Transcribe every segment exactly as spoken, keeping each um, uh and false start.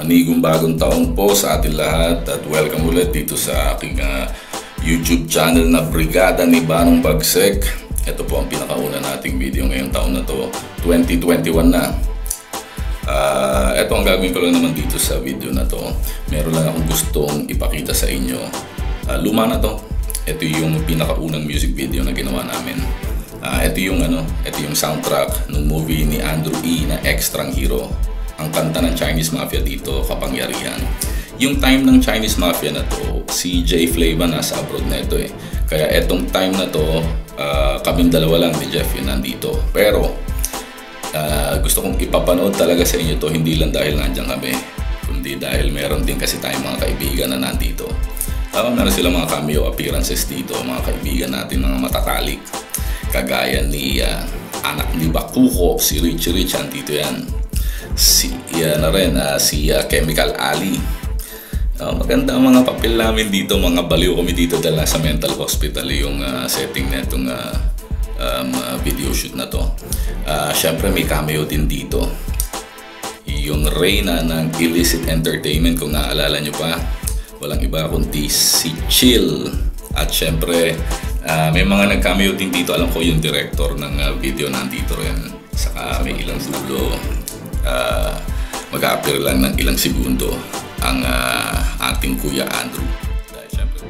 Manigong bagong taon po sa ating lahat at welcome ulit dito sa aking uh, YouTube channel na Brigada ni Banong Bagsek. Ito po ang pinakauna nating video ngayong taon na to, twenty twenty-one na. Uh, ito ang gagawin ko lang naman dito sa video na to. Meron lang akong gustong ipakita sa inyo. Uh, luma na to. Ito yung pinakaunang music video na ginawa namin. Uh, ito yung ano, ito yung soundtrack ng movie ni Andrew E. na Extrang Hero. Ang kanta ng Chinese Mafia dito, Kapangyarihan. Yung time ng Chinese Mafia na to, si Jay Flava nasa abroad na ito eh. Kaya etong time na to, uh, kaming dalawa lang ni Jeff yun nandito. Pero uh, gusto kong ipapanood talaga sa inyo to, hindi lang dahil nandiyan kami, kundi dahil meron din kasi tayong mga kaibigan na nandito. Uh, meron silang mga cameo appearances dito, mga kaibigan natin, mga matatalik. Kagaya ni uh, anak ni Bakuko, si Richie Rich, andito yan. Si uh, na rin, uh, si uh, Chemical Ali. Uh, maganda ang mga papel namin dito, mga baliw kami dito dahil nasa mental hospital yung uh, setting na itong uh, um, uh, video shoot na to. Uh, Siyempre may cameo din dito. Yung Reyna ng Illicit Entertainment, kung naaalala nyo pa, walang iba kundi si Chill. At siyempre uh, may mga nag-cameo din dito. Alam ko yung director ng uh, video nandito rin. Saka may ilang dulo. Uh, mag-a-appear lang ng ilang segundo ang uh, ating Kuya Andrew. Dahil syempre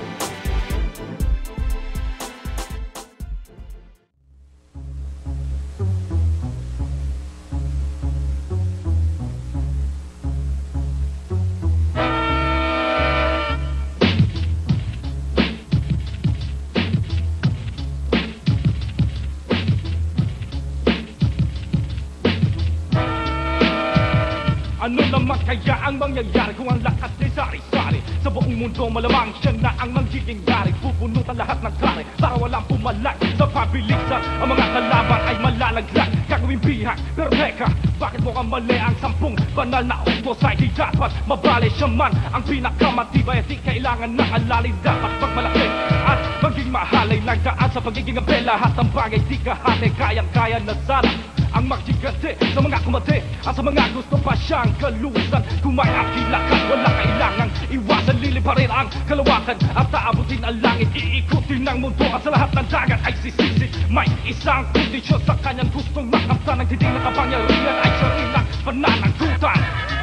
ano naman kaya ang mangyayari kung ang lakas ay sari-sari? Sa buong mundo malamang siya na ang magiging gari. Pupunutan lahat ng kare para walang pumalag. Sa pabilisan ang mga kalaban ay malalaglag. Gagawing bihag, pero teka, bakit mo kang mali ang sampung banal na utos ay di dapat mabali siya man ang pinakamatibay at di kailangan ng alalay. Dapat magmalaki at maging mahalay lang daan sa pagiging abela. Lahat ng bagay di kahati, kayang-kaya na sana ang magigante sa mga kumate at sa mga gusto pa siyang kalusan. Kung may akilakan, wala kailangang iwasan. Liliparin ang kalawakan at aabutin ang langit. Iikutin ng mundo at sa lahat ng dagat ay sisisi. May isang kondisyon sa kanyang gustong makamtan. Ang titing na kapangyarihan ay siya rin ang pananangkutan.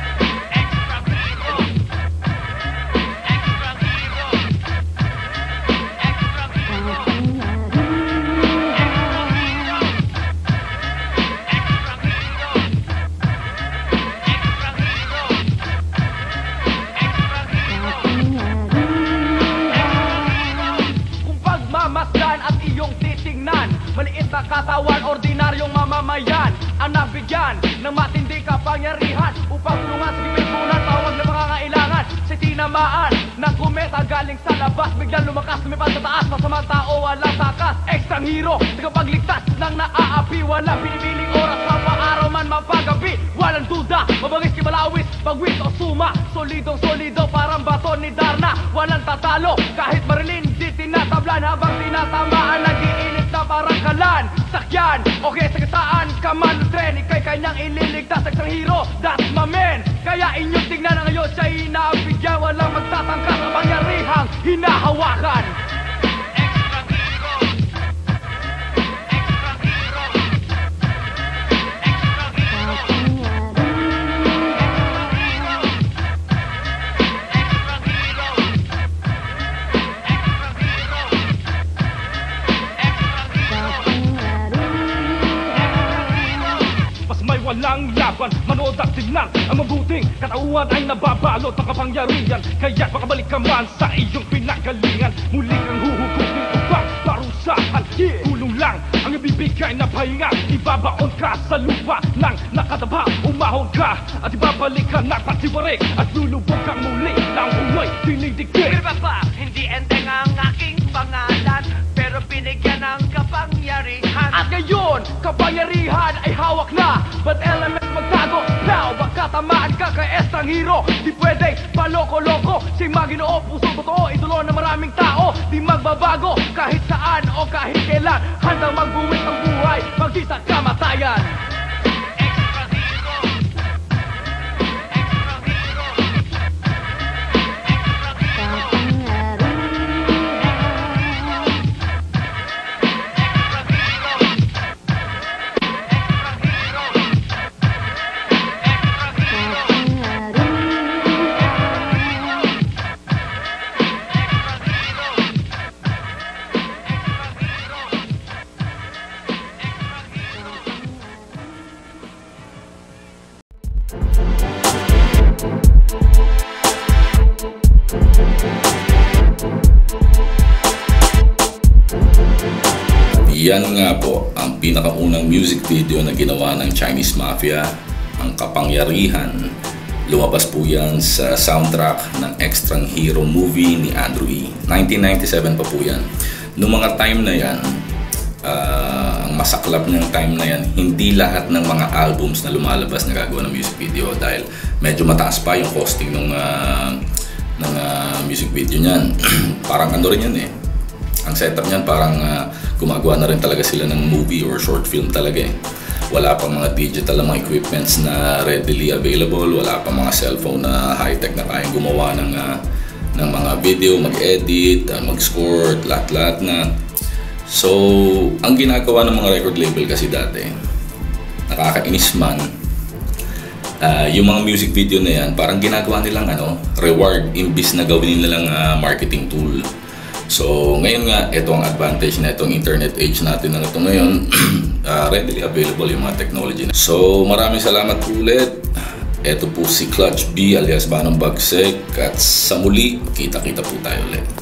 Maliit na katawan, ordinaryong mamamayan ang nabigyan ng matindi kapangyarihan upang tulungan sa dimensionan, tawag na pangangailangan. Sa tinamaan ng kometa galing sa labas, biglang lumakas, lumipad sa taas, masamang tao, walang takas. Extrang hero, tagapagligtas ng naaapi, walang binibiling oras, mapaaraw man mapagabi. Walang duda, mabangis kimalawis, bagwis o suma, solidong solido parang baton ni Darna. Walang tatalo, kahit marilin, di tinatablan habang tinatamaan, nag-iinit na parang kalan. Sakyan, okay sa kasaan, kaman ng tren, ikay kanyang ililigtas. Extrang hero, that's my man. Kaya inyong tingnan na ngayon siya'y inaabigyan, walang magtatangka sa pangyarihang hinahawakan. Walang laban, manood at tignan ang mabuting katauhan ay nababalot ng kapangyarihan. Kaya't makabalik ka man sa iyong pinagalingan. Muli kang huhugutin upang parusahan. Kulong lang ang ibibigay na pahinga. Ibabaon ka sa lupa ng nakataba. Umahon ka at ibabalik ka ng patiwarik. At lulubog kang muli ng buhay dinidikdik. Papa, hindi enteng ang aking pangalan, pero binigyan ng kapangyarihan. At ngayon, kapangyarihan ay hawak na. But elements magtago, now baka tamaan ka kay Extrang Hero. Di pwedeng paloko-loko, si Maginoo, puso totoo, idolo na maraming tao. Di magbabago, kahit saan o kahit kailan. Handang magbuwis ng buhay, magdi sa kamatayan. Extrang Hero, Extrang Hero. Yan nga po ang pinakaunang music video na ginawa ng Chinese Mafia, ang Kapangyarihan. Lumabas po yan sa soundtrack ng Extrang Hero movie ni Andrew E. nineteen ninety-seven pa po yan. Noong mga time na yan, uh, ang masaklap ng time na yan, hindi lahat ng mga albums na lumalabas na gagawa ng music video dahil medyo mataas pa yung costing ng, uh, ng uh, music video niyan. Parang ano rin yan eh. Ang setup niyan parang uh, gumagawa na rin talaga sila ng movie or short film talaga eh. Wala pang mga digital na mga equipments na readily available, wala pang mga cellphone na high-tech na kayang gumawa ng, uh, ng mga video, mag-edit, uh, mag-score, lahat-lahat na. So, ang ginagawa ng mga record label kasi dati, nakakainis man, uh, yung mga music video na yan, parang ginagawa nilang ano, reward imbis na gawin nilang uh, marketing tool. So, ngayon nga, ito ang advantage na itong internet age natin na ito ngayon. uh, readily available yung mga technology na. So, maraming salamat po ulit. Ito po si Clutch B alias Banong Bagsik. At sa muli, kita-kita po tayo ulit.